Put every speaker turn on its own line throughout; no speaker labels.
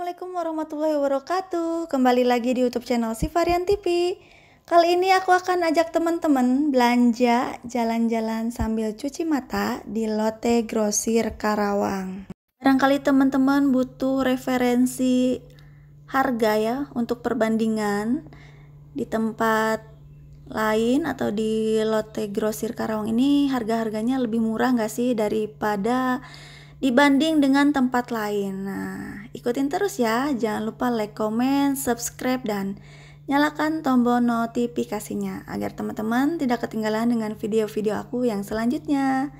Assalamualaikum warahmatullahi wabarakatuh. Kembali lagi di YouTube channel Sivarian TV. Kali ini aku akan ajak teman-teman belanja jalan-jalan sambil cuci mata di Lotte Grosir Karawang. Barangkali teman-teman butuh referensi harga ya untuk perbandingan di tempat lain atau di Lotte Grosir Karawang ini harga-harganya lebih murah nggak sih daripada dibanding dengan tempat lain. Nah, ikutin terus ya. Jangan lupa like, comment, subscribe, dan nyalakan tombol notifikasinya agar teman-teman tidak ketinggalan dengan video-video aku yang selanjutnya.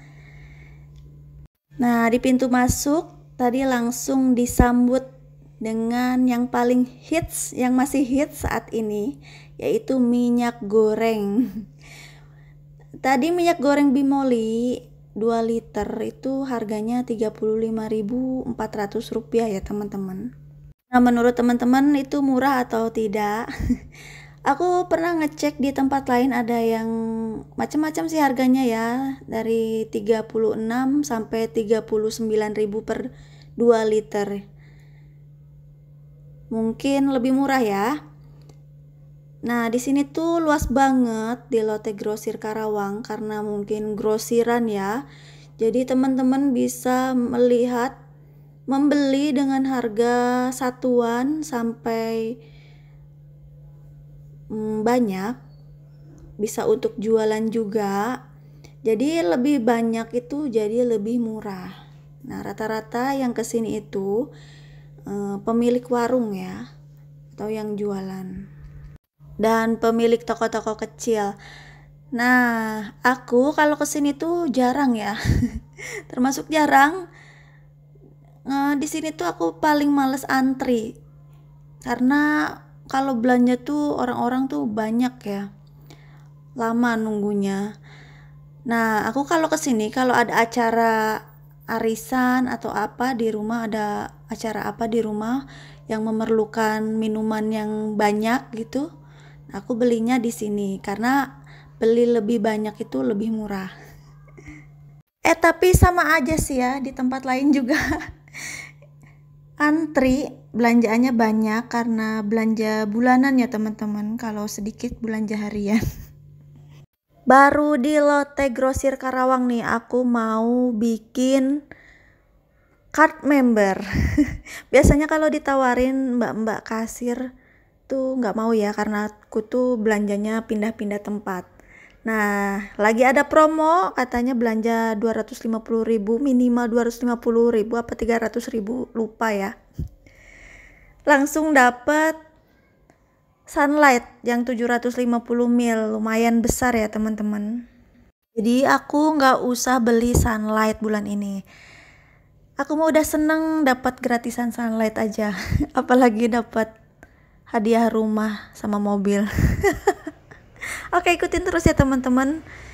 Nah, di pintu masuk tadi langsung disambut dengan yang paling hits, yang masih hits saat ini, yaitu minyak goreng. Tadi minyak goreng Bimoli 2 liter itu harganya Rp35.400 ya teman-teman. Nah, menurut teman-teman itu murah atau tidak? Aku pernah ngecek di tempat lain ada yang macam-macam sih harganya ya, dari 36 sampai 39.000 per 2 liter. Mungkin lebih murah ya. Nah, di sini tuh luas banget di Lotte Grosir Karawang karena mungkin grosiran ya. Jadi teman-teman bisa melihat membeli dengan harga satuan sampai banyak. Bisa untuk jualan juga. Jadi lebih banyak itu jadi lebih murah. Nah, rata-rata yang kesini itu pemilik warung ya atau yang jualan dan pemilik toko-toko kecil. Nah, aku kalau kesini tuh jarang ya, termasuk jarang. Di sini tuh aku paling males antri, karena kalau belanja tuh orang-orang tuh banyak ya, lama nunggunya. Nah, aku kalau kesini kalau ada acara arisan atau apa di rumah, ada acara apa di rumah yang memerlukan minuman yang banyak gitu, aku belinya di sini karena beli lebih banyak itu lebih murah. Tapi sama aja sih ya, di tempat lain juga antri, belanjaannya banyak karena belanja bulanan ya teman-teman, kalau sedikit belanja harian. Baru di Lotte Grosir Karawang nih aku mau bikin card member. Biasanya kalau ditawarin mbak-mbak kasir tuh nggak mau ya, karena aku tuh belanjanya pindah-pindah tempat. Nah, lagi ada promo katanya belanja 250.000, minimal 250.000 apa 300.000 lupa ya, langsung dapat sunlight yang 750 ml, lumayan besar ya teman-teman. Jadi aku nggak usah beli sunlight bulan ini. Aku mau udah seneng dapat gratisan sunlight aja, apalagi dapat hadiah rumah sama mobil. Oke, ikutin terus ya teman-teman.